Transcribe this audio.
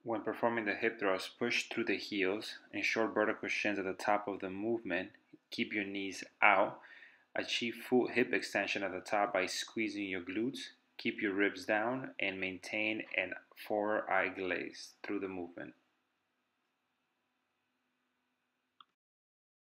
When performing the hip thrust, push through the heels and short vertical shins at the top of the movement. Keep your knees out. Achieve full hip extension at the top by squeezing your glutes. Keep your ribs down and maintain an 4-eye glaze through the movement.